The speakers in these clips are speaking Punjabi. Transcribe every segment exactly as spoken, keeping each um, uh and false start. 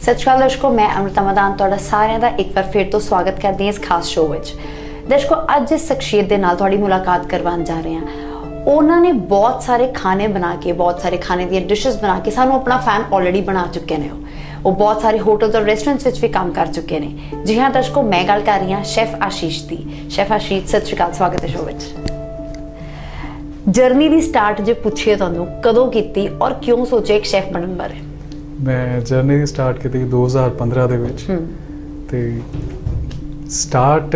सत श्री अकाल दर्शकों, मैं अमृता मदान तुहाडा सारिਆਂ ਦਾ एक बार फिर तो स्वागत करती हैं इस खास शो विच। दर्शकों, अज इस शख्सियत दे नाल तुहाडी मुलाकात करवाउण जा रहे हैं। उन्होंने बहुत सारे खाने बना के, बहुत सारे खाने दी डिशेस बना के सानू अपना फैन ऑलरेडी बना चुके हैं। वो बहुत सारे होटल्स और रेस्टोरेंट्स विच भी काम कर चुके हैं। जी हाँ दर्शकों, मैं गल कर रही हाँ शैफ आशीष दी। शैफ आशीष, सत श्री अकाल, स्वागत है शो विच। जर्नी दी स्टार्ट जो पूछिए तुहानू कदों कीती और क्यों सोचे एक शैफ बनने बारे? मैं जर्नी दी स्टार्ट की दो हज़ार पंद्रह दे विच ते स्टार्ट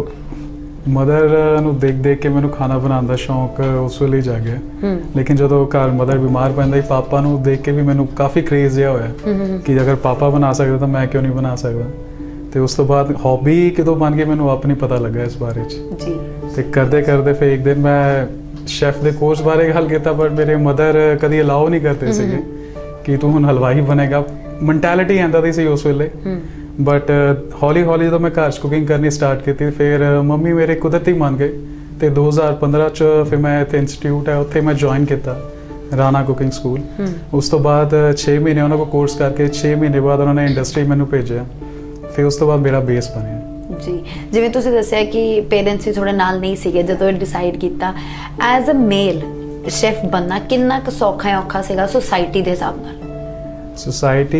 मदर नू देख देख के मैनू खाना बनाने का शौक उस वेले ही जागया। लेकिन जो घर मदर बीमार पैंदा ही पापा नू देख के भी मैनू काफ़ी क्रेज जिहा होया कि अगर पापा बना सकते तो मैं क्यों नहीं बना सकता। तो उस तो बाद हॉबी कदों बन के मैनू आप नहीं पता लगा इस बारे च। करते करते फिर एक दिन मैं शैफ के कोर्स बारे गल किया, पर मेरे मदर कभी अलाउ नहीं करते थे कि तू हुण हलवाई बनेगा। मैंटेलिटी आंदा दी सी उस वेले, बट हौली हौली तो मैं घर कुकिंग करनी स्टार्ट की। फिर मम्मी मेरे कुदरती मन गए तो दो हज़ार पंद्रह च फिर मैं इत्थे इंस्टीट्यूट है उत्थे मैं ज्वाइन किया राणा कुकिंग स्कूल। उस तो बाद छे महीने उन्होंने को कोर्स करके छे महीने बाद उन्होंने इंडस्ट्री मैनू भेजा। फिर उस तो बाद मेरा बेस बनिया। जी, जिवें तुसीं दस्सिया कि पेरेंट्स भी थोड़े नाल नहीं सीगे जदों डिसाइड किया। एज अ मेल शैफ बनना कितना क सौखा है औखा सीगा सोसाइटी दे हिसाब नाल? सोसाइटी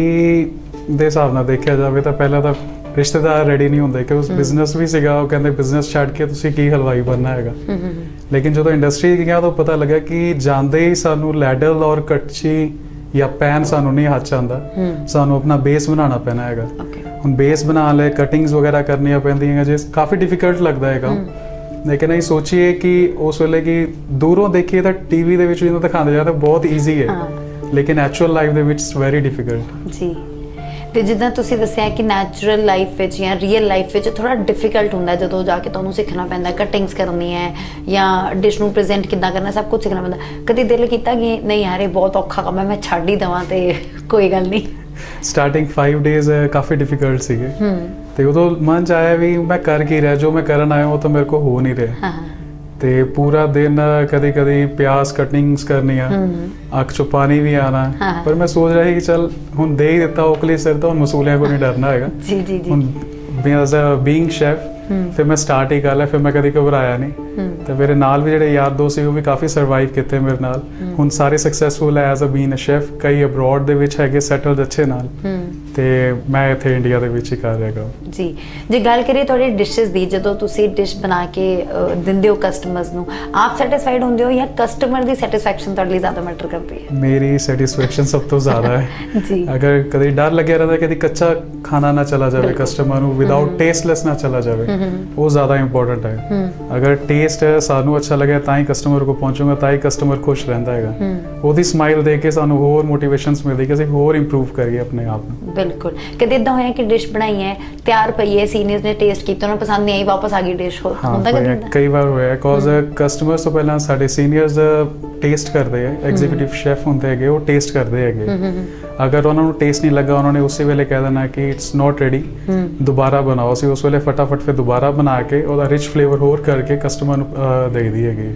दे हिसाब नाल देखिया जावे तो पहला तो रिश्तेदार रेडी नहीं होंदे कि उस बिजनेस भी सीगा, वो कहंदे बिजनेस छड्ड के तुसीं की हलवाई बनना हैगा। लेकिन जो इंडस्ट्री गया तो पता लगा कि जांदे ही सानू लैडल और कटची या पैन सानू नहीं हाथ च आंदा, सानू अपना बेस बनाना पैना हैगा। हुण बेस बना ले कटिंग्स वगैरह करनियां पैंदियां जे काफ़ी डिफिकल्ट लगता है। लेकिन अं सोचिए कि उस वेले कि दूरों देखिए तो टीवी दे विच जिन्हों दिखाते जाए तो बहुत ईजी है, हाँ। लेकिन एक्चुअल लाइफ दे विच वेरी डिफिकल्ट। जी, तो जिद्दां तुसीं दस्सिया कि नैचुरल लाइफ विच या रियल लाइफ विच थोड़ा डिफिकल्ट हुंदा जदों जाके तुहानूं सीखना पैंदा, कटिंग्स करनी है या डिश नूं प्रेजेंट किद्दां करना, सब कुछ सीखना पैंदा। कदी दिल कीता कि नहीं यार ये बहुत औखा काम है, मैं छड्ड ही देवां ते कोई गल नहीं? स्टार्टिंग फाइव डेज काफ़ी डिफिकल्ट सीगे ते उदों मन च आया भी मैं कर की रहा, जो मैं करन आया वो तो मेरे को हो नहीं रहा। ते पूरा दिन कदी कदी प्याज कटिंग्स करनी अख चो पानी भी आना। पर मैं सोच रहा कि चल हुण दे ही दिता ओकली सिर तो मसूलियां को नहीं डरना है। जी जी जी। हुण एज अ बीइंग शेफ फिर मैं स्टार्ट ही कर लिया, फिर मैं कभी घबराया नहीं। तो मेरे नाल भी जो यार दोस्त वो भी काफ़ी सर्वाइव किए मेरे नाल। हुण सारे सक्सैसफुल है as a being a chef. कई अब्रॉड दे विच हैगे सैटल्ड अच्छे नाल, ते मैं इत्थे इंडिया दे विच ही कर रहा। जी, जे गल करिए थोड़ी डिशेस दी, जदों तुसीं डिश बना के दिंदे हो कस्टमर्स नूं, आप सैटिस्फाइड होंदे हो या कस्टमर दी सैटिस्फैक्शन तुहाडे लई ज़्यादा मैटर करदी है? मेरी सैटिस्फैक्शन सब तो ज़्यादा है। जी, अगर कभी डर लगे रहता है कि कच्चा खाना ना चला जाए, कस्टमर नूं विदाउट टेस्टलैस ना चला जाए, वो ज़्यादा इंपॉर्टेंट है। अगर टेस्ट सानू अच्छा लगे ताई कस्टमर को पहुंचूंगा, ताई कस्टमर खुश रहता है। वो स्माइल देख के सानू होर मोटिवेशंस मिलदी कि असीं होर इंप्रूव करिए अपने आप में। बिल्कुल। कदे इदां होया कि डिश बनाई है तैयार पई है, सीनियर्स ने टेस्ट किया, उन्हें पसंद नहीं आई, वापस आ गई डिश? होंदा कदी? कई बार होया बिकॉज कस्टमर्स तो पहला साडे सीनियर्स टेस्ट करते हैं, एग्जीक्यूटिव शेफ होंदे हैगे वो टेस्ट करते हैं। अगर उन्होंने टेस्ट नहीं लगा उन्होंने उसी वेले कह देना कि इट्स नॉट रेडी, दोबारा बनाओ। असीं उस वेले फटाफट फिर दोबारा बना के और रिच फ्लेवर होर करके कस्टमर नूं दे दी हैगी।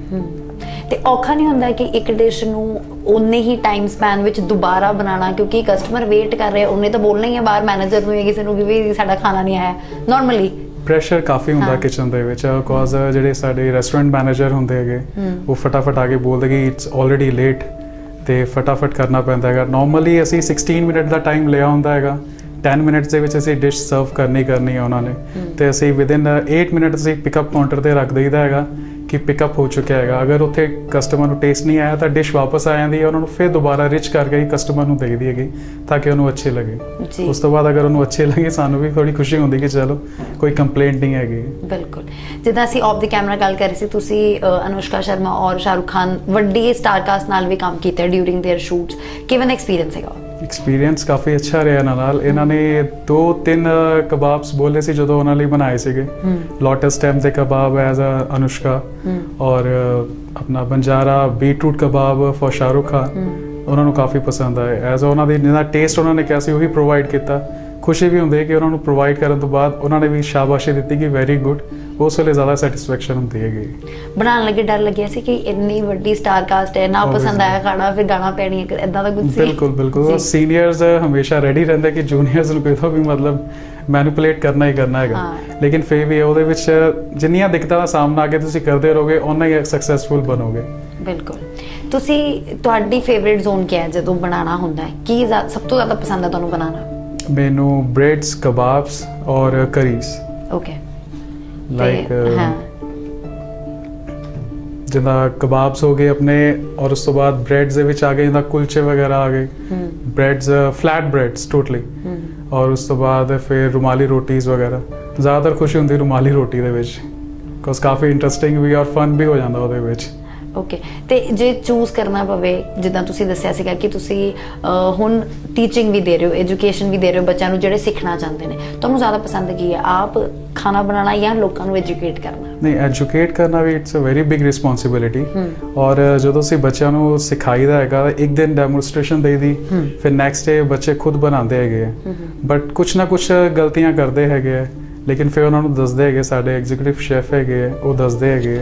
ते औखा नहीं होंदा कि एक डिश नूं उन्ने ही टाइम स्पैन विच दोबारा बनाना, क्योंकि कस्टमर वेट कर रहे, उन्हें तो बोलना ही है बाहर मैनेजर नूं या किसी नूं कि भी साडा खाना नहीं आया। नॉर्मली प्रेशर काफ़ी होंदा किचन दे विच, बिकॉज जिहड़े साडे रेस्टोरेंट मैनेजर होंदे हैगे वो फटाफट आके बोलदे कि इट्स ऑलरेडी लेट, ते फटाफट करना पैंदा है। नॉर्मली असीं सिक्सटीन मिनट का टाइम लिया होंदा हैगा, टेन मिनट्स दे विच असीं डिश सर्व करनी करनी है उन्होंने, ते असीं विद इन एट मिनट असीं पिकअप काउंटर ते रख दईदा हैगा कि पिकअप हो चुका है। अगर उत्थे कस्टमर को टेस्ट नहीं आया तो डिश वापस आ जाती है, उन्होंने फिर दोबारा रिच करके कस्टमर को दे दी है ताकि उन्होंने अच्छी लगे। उस तो बाद अगर उन्होंने अच्छी लगे सानू भी थोड़ी खुशी होती कि चलो कोई कंप्लेंट नहीं हैगी। बिल्कुल। जिद्दां असीं ऑफ द कैमरा गल कर रहे सी, तुसीं अनुष्का शर्मा और शाहरुख खान वड्डी स्टार कास्ट नाल भी काम कीता ड्यूरिंग देयर शूट्स, किवें एक्सपीरियंस हैगा? एक्सपीरियंस काफ़ी अच्छा रहा नाल। इन्होंने दो तीन कबाब्स बोले सी जो उन्होंने बनाए थे, लोटस स्टेम के कबाब एज अ अनुष्का और अपना Banjara beetroot kebab for Shahrukh Khan, उन्होंने काफ़ी पसंद आए। एज अ उन्होंने जिन्ना टेस्ट उन्होंने कहा सी वही प्रोवाइड किया, ਖੁਸ਼ੀ ਵੀ ਹੁੰਦੀ ਹੈ ਕਿ ਉਹਨਾਂ ਨੂੰ ਪ੍ਰੋਵਾਈਡ ਕਰਨ ਤੋਂ ਬਾਅਦ ਉਹਨਾਂ ਨੇ ਵੀ ਸ਼ਾਬਾਸ਼ੀ ਦਿੱਤੀ ਕਿ ਵੈਰੀ ਗੁੱਡ, ਉਸ ਵੇਲੇ ਜ਼ਿਆਦਾ ਸੈਟੀਸਫੈਕਸ਼ਨ ਹੁੰਦੀ ਹੈਗੀ। ਬਣਾਉਣ ਲੱਗੇ ਡਰ ਲੱਗਿਆ ਸੀ ਕਿ ਇੰਨੀ ਵੱਡੀ ਸਟਾਰ ਕਾਸਟ ਹੈ, ਨਾ ਪਸੰਦ ਆਇਆ ਖਾਣਾ ਫਿਰ ਗਾਣਾ ਪੈਣੀ ਹੈ, ਇਦਾਂ ਦਾ ਕੁਝ ਸੀ? ਬਿਲਕੁਲ ਬਿਲਕੁਲ, ਸੀਨੀਅਰਸ ਹਮੇਸ਼ਾ ਰੈਡੀ ਰਹਿੰਦੇ ਕਿ ਜੂਨੀਅਰਸ ਨੂੰ ਕਿਤੋਂ ਵੀ ਮਤਲਬ ਮੈਨੀਪੂਲੇਟ ਕਰਨਾ ਹੀ ਕਰਨਾ ਹੈਗਾ, ਲੇਕਿਨ ਫਿਰ ਵੀ ਉਹਦੇ ਵਿੱਚ ਜਿੰਨੀਆਂ ਦਿੱਕਤਾਂ ਦਾ ਸਾਹਮਣਾ ਅੱਗੇ ਤੁਸੀਂ ਕਰਦੇ ਰਹੋਗੇ ਓਨਾ ਹੀ ਸਕਸੈਸਫੁਲ ਬਣੋਗੇ। ਬਿਲਕੁਲ। ਤੁਸੀਂ ਤੁਹਾਡੀ ਫੇਵਰਿਟ ਜ਼ੋਨ ਕੀ ਹੈ ਜਦੋਂ ਬਣਾਉਣਾ ਹੁੰਦਾ ਹੈ? ਕੀ ਸਭ ਤੋਂ ਜ਼ਿਆਦਾ ਪਸੰਦ ਹੈ ਤੁਹਾਨੂੰ ਬਣਾਉਣਾ? ਮੈਨੂੰ ਬ੍ਰੈਡਸ, ਕਬਾਬਸ ਔਰ ਕਰੀਜ਼। ਓਕੇ। ਲਾਈਕ ਜਿੱਦਾਂ ਕਬਾਬਸ ਹੋ ਗਏ ਆਪਣੇ, ਔਰ ਉਸ ਤੋਂ ਬਾਅਦ ਬ੍ਰੈਡਸ ਦੇ ਵਿੱਚ ਆ ਗਏ ਜਿੱਦਾਂ ਕੁਲਚੇ ਵਗੈਰਾ ਆ ਗਏ, ਬ੍ਰੈਡਸ ਫਲੈਟ ਬ੍ਰੈਡਸ ਟੋਟਲੀ, ਔਰ ਉਸ ਤੋਂ ਬਾਅਦ ਫਿਰ ਰੁਮਾਲੀ ਰੋਟੀਜ਼ ਵਗੈਰਾ। ਜ਼ਿਆਦਾਤਰ ਖੁਸ਼ੀ ਹੁੰਦੀ ਰੁਮਾਲੀ ਰੋਟੀ ਦੇ ਵਿੱਚ, ਬਿਕੋਜ਼ ਕਾਫੀ ਇੰਟਰਸਟਿੰਗ ਵੀ ਔਰ ਫਨ ਵੀ ਹੋ ਜਾਂਦਾ ਉਹਦੇ ਵਿੱਚ। ਓਕੇ। ਤੇ ਜੇ ਚੂਜ਼ ਕਰਨਾ ਪਵੇ, ਜਿੱਦਾਂ ਤੁਸੀਂ ਦੱਸਿਆ ਸੀਗਾ ਕਿ ਤੁਸੀਂ ਹੁਣ ਟੀਚਿੰਗ ਵੀ ਦੇ ਰਹੇ ਹੋ, ਐਜੂਕੇਸ਼ਨ ਵੀ ਦੇ ਰਹੇ ਹੋ ਬੱਚਿਆਂ ਨੂੰ ਜਿਹੜੇ ਸਿੱਖਣਾ ਚਾਹੁੰਦੇ ਨੇ, ਤੁਹਾਨੂੰ ਜ਼ਿਆਦਾ ਪਸੰਦ ਕੀ ਹੈ, ਆਪ ਖਾਣਾ ਬਣਾਉਣਾ ਜਾਂ ਲੋਕਾਂ ਨੂੰ ਐਜੂਕੇਟ ਕਰਨਾ? ਨਹੀਂ, ਐਜੂਕੇਟ ਕਰਨਾ ਵੀ it's a very big responsibility. ਔਰ ਜਦੋਂ ਅਸੀਂ ਬੱਚਿਆਂ ਨੂੰ ਸਿਖਾਈਦਾ ਹੈਗਾ, ਇੱਕ ਦਿਨ ਡੈਮੋਨਸਟ੍ਰੇਸ਼ਨ ਦੇਈਦੀ, ਫਿਰ ਨੈਕਸਟ ਡੇ ਬੱਚੇ ਖੁਦ ਬਣਾਉਂਦੇ ਹੈਗੇ ਆ, ਬਟ ਕੁਛ ਨਾ ਕੁਛ ਗਲਤੀਆਂ ਕਰਦੇ ਹੈਗੇ ਆ, ਲੇਕਿਨ ਫਿਰ ਉਹਨਾਂ ਨੂੰ ਦੱਸਦੇ ਹੈਗੇ, ਸਾਡੇ ਐਗਜ਼ੀਕਿਊਟਿਵ ਸ਼ੈਫ ਹੈਗੇ ਆ, ਉਹ ਦੱਸਦੇ ਹੈਗੇ,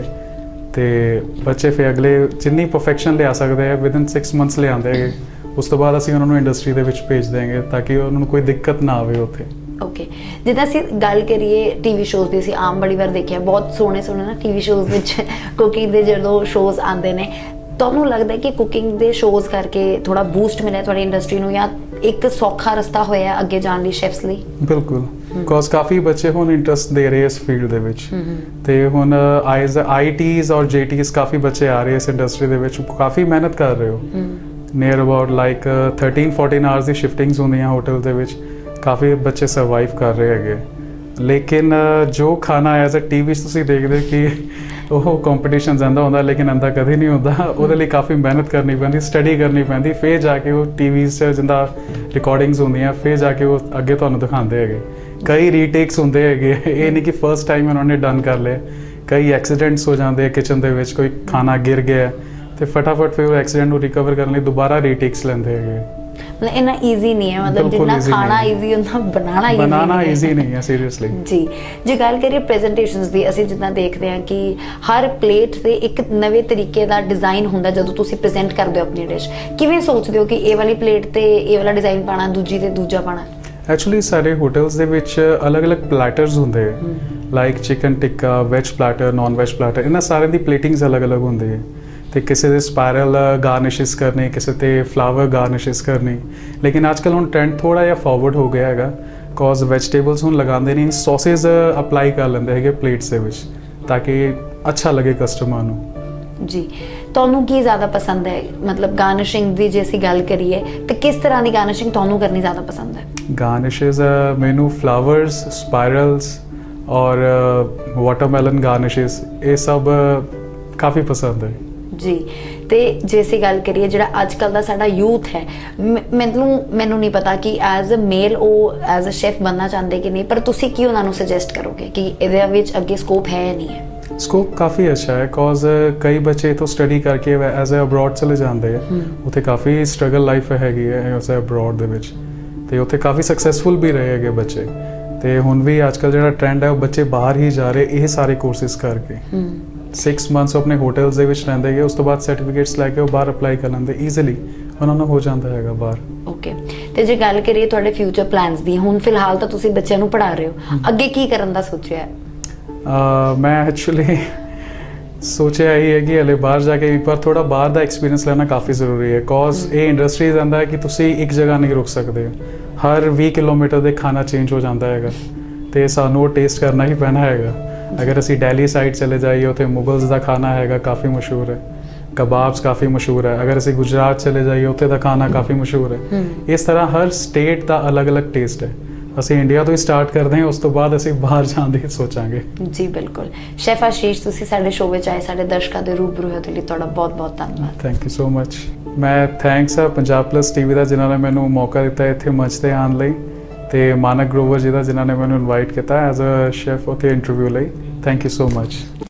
ਤੇ ਬੱਚੇ ਫਿਰ ਅਗਲੇ ਜਿੰਨੀ ਪਰਫੈਕਸ਼ਨ ਲਿਆ ਸਕਦੇ ਆ ਵਿਦਿਨ ਸਿਕਸ ਮੰਥਸ ਲਿਆਉਂਦੇ ਹੈਗੇ। ਉਸ ਤੋਂ ਬਾਅਦ ਅਸੀਂ ਉਹਨਾਂ ਨੂੰ ਇੰਡਸਟਰੀ ਦੇ ਵਿੱਚ ਭੇਜ ਦੇਂਗੇ ਤਾਂ ਕਿ ਉਹਨਾਂ ਨੂੰ ਕੋਈ ਦਿੱਕਤ ਨਾ ਆਵੇ ਉੱਥੇ। ਓਕੇ। ਜਿੱਦਾਂ ਅਸੀਂ ਗੱਲ ਕਰੀਏ ਟੀਵੀ ਸ਼ੋਜ਼ ਦੀ, ਅਸੀਂ ਆਮ ਬੜੀ ਵਾਰ ਦੇਖਿਆ ਬਹੁਤ ਸੋਹਣੇ ਸੋਹਣੇ ਨਾ ਟੀਵੀ ਸ਼ੋਜ਼ ਵਿੱਚ ਕੁਕਿੰਗ ਦੇ ਜਦੋਂ ਸ਼ੋਜ਼ ਆਉਂਦੇ ਨੇ, ਤੁਹਾਨੂੰ ਲੱਗਦਾ ਕਿ ਕੁਕਿੰਗ ਦੇ ਸ਼ੋਜ਼ ਕਰਕੇ ਥੋੜਾ ਬੂਸਟ ਮਿਲਿਆ ਤੁਹਾਡੀ ਇੰਡਸਟਰੀ ਨੂੰ, ਜਾਂ ਇੱਕ ਸੌਖਾ ਰਸਤਾ ਹੋਇਆ ਅੱਗੇ ਜਾਣ ਲਈ ਸ਼ੈਫਸ ਲਈ? ਬਿਲਕੁਲ, ਬਿਕੋਜ਼ ਕਾਫੀ ਬੱਚੇ ਹੁਣ ਇੰਟਰਸਟ ਦੇ ਰਹੇ ਇਸ ਫੀਲਡ ਦੇ ਵਿੱਚ, ਤੇ ਹੁਣ ਆਈਜ਼ ਆਈ ਟੀਜ਼ ਔਰ ਜੇ ਟੀਜ਼ ਕਾਫੀ ਬੱਚੇ ਆ ਰਹੇ ਇਸ ਇੰਡਸਟਰੀ ਦੇ ਵਿੱਚ, ਕਾਫੀ ਮਿਹਨਤ ਕਰ ਰਹੇ ਹੋ। Near about like thirteen fourteen hours ਦੀ ਸ਼ਿਫਟਿੰਗਸ ਹੁੰਦੀਆਂ ਹੋਟਲ ਦੇ ਵਿੱਚ, ਕਾਫੀ ਬੱਚੇ ਸਰਵਾਈਵ ਕਰ ਰਹੇ ਹੈਗੇ। ਲੇਕਿਨ ਜੋ ਖਾਣਾ ਐਜ਼ ਅ ਟੀ ਵੀ 'ਚ ਤੁਸੀਂ ਦੇਖਦੇ ਕਿ ਉਹ ਕੰਪੀਟੀਸ਼ਨ ਜਾਂਦਾ ਹੁੰਦਾ, ਲੇਕਿਨ ਅੰਦਾ ਕਦੇ ਨਹੀਂ ਹੁੰਦਾ। ਉਹਦੇ ਲਈ ਕਾਫੀ ਮਿਹਨਤ ਕਰਨੀ ਪੈਂਦੀ, ਸਟੱਡੀ ਕਰਨੀ ਪੈਂਦੀ, ਫਿਰ ਜਾ ਕੇ ਉਹ ਟੀ ਵੀ 'ਚ ਜਿੱਦਾਂ ਰਿਕਾਰਡਿੰਗਸ ਹੁੰਦੀਆਂ, ਫਿਰ ਜਾ ਕੇ ਉਹ ਅੱਗੇ ਤੁਹਾਨੂੰ ਦਿਖਾਉਂਦੇ ਹੈਗੇ। ਕਈ ਰੀਟੇਕਸ ਹੁੰਦੇ ਹੈਗੇ, ਇਹ ਨਹੀਂ ਕਿ ਫਸਟ ਟਾਈਮ ਉਹਨਾਂ ਨੇ ਡਨ ਕਰ ਲਿਆ। ਕਈ ਐਕਸੀਡੈਂਟਸ ਹੋ ਜਾਂਦੇ ਕਿਚਨ ਦੇ ਵਿੱਚ, ਕੋਈ ਖਾਣਾ ਗਿਰ ਗਿਆ ਤੇ ਫਟਾਫਟ ਫਿਰ ਉਹ ਐਕਸੀਡੈਂਟ ਨੂੰ ਰਿਕਵਰ ਕਰਨ ਲਈ ਦੁਬਾਰਾ ਰੀਟੇਕਸ ਲੈਂਦੇ ਹੈਗੇ। ਮਤਲਬ ਇੰਨਾ ਈਜ਼ੀ ਨਹੀਂ ਹੈ, ਮਤਲਬ ਜਿੰਨਾ ਖਾਣਾ ਈਜ਼ੀ ਹੁੰਦਾ ਬਣਾਉਣਾ ਈਜ਼ੀ ਬਣਾਉਣਾ ਈਜ਼ੀ ਨਹੀਂ ਹੈ ਸੀਰੀਅਸਲੀ ਜੀ। ਜੇ ਗੱਲ ਕਰੀਏ ਪ੍ਰੈਜੈਂਟੇਸ਼ਨਸ ਦੀ, ਅਸੀਂ ਜਿੱਦਾਂ ਦੇਖਦੇ ਹਾਂ ਕਿ ਹਰ ਪਲੇਟ ਤੇ ਇੱਕ ਨਵੇਂ ਤਰੀਕੇ ਦਾ ਡਿਜ਼ਾਈਨ ਹੁੰਦਾ ਜਦੋਂ ਤੁਸੀਂ ਪ੍ਰੈਜ਼ੈਂਟ ਕਰਦੇ ਹੋ ਆਪਣੀ ਡਿਸ਼। ਕਿਵੇਂ ਸੋਚਦੇ ਹੋ ਕਿ ਇਹ ਵਾਲੀ ਪਲੇਟ ਤੇ ਇਹ ਵਾਲਾ ਡਿਜ਼ਾਈਨ ਪਾਣਾ, ਦੂਜੀ ਤੇ ਦੂਜਾ ਪਾਣਾ? ਐਕਚੁਅਲੀ ਸਾਡੇ ਹੋਟਲਸ ਦੇ ਵਿੱਚ ਅਲੱਗ-ਅਲੱਗ ਪਲੈਟਰਸ ਹੁੰਦੇ ਹੈ, like chicken tikka, veg platter, non veg platter, ਇਹਨਾਂ ਸਾਰਿਆਂ ਦੀ ਪਲੇਟਿੰਗਸ ਅਲੱਗ-ਅਲੱਗ ਹੁੰਦੀ ਹੈ। ਤੇ ਕਿਸੇ ਦੇ ਸਪਾਇਰਲ ਗਾਰਨਿਸ਼ਿਸ ਕਰਨੇ, ਕਿਸੇ ਤੇ ਫਲਾਵਰ ਗਾਰਨਿਸ਼ਿਸ ਕਰਨੀ। ਲੇਕਿਨ ਅੱਜ ਕੱਲ੍ਹ ਹੁਣ ਟ੍ਰੈਂਡ ਥੋੜ੍ਹਾ ਜਿਹਾ ਫਾਰਵਰਡ ਹੋ ਗਿਆ ਹੈਗਾ, ਬਿਕੋਜ਼ ਵੈਜੀਟੇਬਲਸ ਹੁਣ ਲਗਾਉਂਦੇ ਨਹੀਂ, ਸੌਸੇਸ ਅਪਲਾਈ ਕਰ ਲੈਂਦੇ ਹੈਗੇ ਪਲੇਟਸ ਦੇ ਵਿੱਚ ਤਾਂ ਕਿ ਅੱਛਾ ਲੱਗੇ ਕਸਟਮਰ ਨੂੰ। ਜੀ, ਤੁਹਾਨੂੰ ਕੀ ਜ਼ਿਆਦਾ ਪਸੰਦ ਹੈ? ਮਤਲਬ ਗਾਰਨਿਸ਼ਿੰਗ ਦੀ ਜੇ ਅਸੀਂ ਗੱਲ ਕਰੀਏ ਤਾਂ ਕਿਸ ਤਰ੍ਹਾਂ ਦੀ ਗਾਰਨਿਸ਼ਿੰਗ ਤੁਹਾਨੂੰ ਕਰਨੀ ਜ਼ਿਆਦਾ ਪਸੰਦ ਹੈ? ਗਾਰਨਿਸ਼ਿਸ ਮੈਨੂੰ ਫਲਾਵਰਸ, ਸਪਾਇਰਲਸ ਔਰ ਵਾਟਰਮੈਲਨ ਗਾਰਨਿਸ਼ਿਸ, ਇਹ ਸਭ ਕਾਫੀ ਪਸੰਦ ਹੈ ਜੀ। ਤੇ ਜੇ ਅਸੀਂ ਗੱਲ ਕਰੀਏ ਜਿਹੜਾ ਅੱਜ ਕੱਲ੍ਹ ਦਾ ਸਾਡਾ ਯੂਥ ਹੈ, ਮੈਨੂੰ ਮੈਨੂੰ ਨਹੀਂ ਪਤਾ ਕਿ ਐਜ਼ ਅ ਮੇਲ ਉਹ ਐਜ਼ ਅ ਸ਼ੈਫ ਬਣਨਾ ਚਾਹੁੰਦੇ ਕਿ ਨਹੀਂ, ਪਰ ਤੁਸੀਂ ਕੀ ਉਹਨਾਂ ਨੂੰ ਸੁਜੈਸਟ ਕਰੋਗੇ ਕਿ ਇਹਦੇ ਵਿੱਚ ਅੱਗੇ ਸਕੋਪ ਹੈ ਜਾਂ ਨਹੀਂ ਹੈ? ਸਕੋਪ ਕਾਫੀ ਅੱਛਾ ਹੈ, ਬਿਕੋਜ਼ ਕਈ ਬੱਚੇ ਇੱਥੋਂ ਸਟੱਡੀ ਕਰਕੇ ਐਜ਼ ਅ ਅਬਰੋਡ ਚਲੇ ਜਾਂਦੇ ਆ, ਉੱਥੇ ਕਾਫੀ ਸਟਰਗਲ ਲਾਈਫ ਹੈਗੀ ਹੈ ਐਜ਼ ਅ ਅਬਰੋਡ ਦੇ ਵਿੱਚ, ਤੇ ਉੱਥੇ ਕਾਫੀ ਸਕਸੈਸਫੁਲ ਵੀ ਰਹੇ ਹੈਗੇ ਬੱਚੇ। ਤੇ ਹੁਣ ਵੀ ਅੱਜ ਕੱਲ੍ਹ ਜਿਹੜਾ ਟ੍ਰੈਂਡ ਹੈ ਉਹ ਬੱਚੇ ਬਾਹਰ ਹੀ ਜਾ ਰਹੇ ਇਹ ਸਾਰੇ ਕੋਰਸਿਸ ਕਰਕੇ। ਸਿਕਸ ਮੰਥਸ ਆਪਣੇ ਹੋਟਲਸ ਦੇ ਵਿੱਚ ਰਹਿੰਦੇ ਹੈਗੇ, ਉਸ ਤੋਂ ਬਾਅਦ ਸਰਟੀਫਿਕੇਟਸ ਲੈ ਕੇ ਉਹ ਬਾਹਰ ਅਪਲਾਈ ਕਰ ਲੈਂਦੇ, ਈਜ਼ੀਲੀ ਉਹਨਾਂ ਨੂੰ ਹੋ ਜਾਂਦਾ ਹੈਗਾ ਬਾਹਰ। ਓਕੇ। ਤੇ ਜੇ ਗੱਲ ਕਰੀਏ ਤੁਹਾਡੇ ਫਿਊਚਰ ਪਲਾਨਸ ਦੀ, ਹੁਣ ਫਿਲਹਾਲ ਤਾਂ ਤੁਸੀਂ ਬੱਚਿਆਂ ਨੂੰ ਪੜ੍ਹਾ ਰਹੇ ਹੋ, ਅੱਗੇ ਕੀ ਕਰਨ ਦਾ ਸੋਚਿਆ ਹੈ? ਮੈਂ ਐਕਚੁਅਲੀ ਸੋਚਿਆ ਇਹ ਹੈ ਕਿ ਹਲੇ ਬਾਹਰ ਜਾ ਕੇ ਇੱਕ ਵਾਰ ਥੋੜਾ ਬਾਹਰ ਦਾ ਐਕਸਪੀਰੀਅੰਸ ਲੈਣਾ ਕਾਫੀ ਜ਼ਰੂਰੀ ਹੈ, ਬਿਕੋਜ਼ ਇਹ ਇੰਡਸਟਰੀ ਜਾਂਦਾ ਹੈ ਕਿ ਤੁਸੀਂ ਇੱਕ ਜਗ੍ਹਾ ਨਹੀਂ ਰੁਕ ਸਕਦੇ ਹੋ, ਹਰ ਵੀਹ ਕਿਲੋਮੀਟਰ ਦੇ ਖਾਣਾ ਚੇਂਜ ਹੋ ਜਾਂਦਾ ਹੈਗਾ, ਤੇ ਸਾਨੂੰ ਉਹ ਟੇਸਟ ਕਰਨਾ ਹੀ ਪੈਣਾ ਹੈਗਾ। ਅਗਰ ਅਸੀਂ ਦਿੱਲੀ ਸਾਈਡ ਚਲੇ ਜਾਈਏ, ਉੱਥੇ ਮੁਗਲਸ ਦਾ ਖਾਣਾ ਹੈਗਾ ਕਾਫੀ ਮਸ਼ਹੂਰ ਹੈ, ਕਬਾਬਸ ਕਾਫੀ ਮਸ਼ਹੂਰ ਹੈ। ਅਗਰ ਅਸੀਂ ਗੁਜਰਾਤ ਚਲੇ ਜਾਈਏ, ਉੱਥੇ ਦਾ ਖਾਣਾ ਕਾਫੀ ਮਸ਼ਹੂਰ ਹੈ। ਇਸ ਤਰ੍ਹਾਂ ਹਰ ਸਟੇਟ ਦਾ ਅਲੱਗ-ਅਲੱਗ ਟੇਸਟ ਹੈ। ਅਸੀਂ ਇੰਡੀਆ ਤੋਂ ਹੀ ਸਟਾਰਟ ਕਰਦੇ ਹਾਂ, ਉਸ ਤੋਂ ਬਾਅਦ ਅਸੀਂ ਬਾਹਰ ਜਾਣ ਦੀ ਸੋਚਾਂਗੇ। ਜੀ ਬਿਲਕੁਲ। ਸ਼ੈਫ ਆਸ਼ੀਸ਼, ਤੁਸੀਂ ਸਾਡੇ ਸ਼ੋਅ ਵਿੱਚ ਆਏ, ਸਾਡੇ ਦਰਸ਼ਕਾਂ ਦੇ ਰੂਬਰੂ ਹੋਏ, ਲਈ ਤੁਹਾਡਾ ਬਹੁਤ-ਬਹੁਤ ਧੰਨਵਾਦ। Thank you so much. ਮੈਂ ਥੈਂਕਸ ਆ ਪੰਜਾਬ ਪਲੱਸ ਟੀਵੀ ਦਾ ਜਿਨ੍ਹਾਂ ਨੇ ਮੈਨੂੰ ਮੌਕਾ ਦਿੱਤਾ ਇੱਥੇ ਮੰਚ 'ਤੇ ਆਉਣ ਲਈ, ਤੇ ਮਾਨਕ ਗਰੋਵਰ ਜੀ ਦਾ ਜਿਨ੍ਹਾਂ ਨੇ ਮੈਨੂੰ ਇਨਵਾਈਟ ਕੀਤਾ ਐਜ਼ ਅ ਸ਼ੈਫ ਉੱਥੇ ਇੰਟਰਵਿਊ ਲਈ। Thank you so much.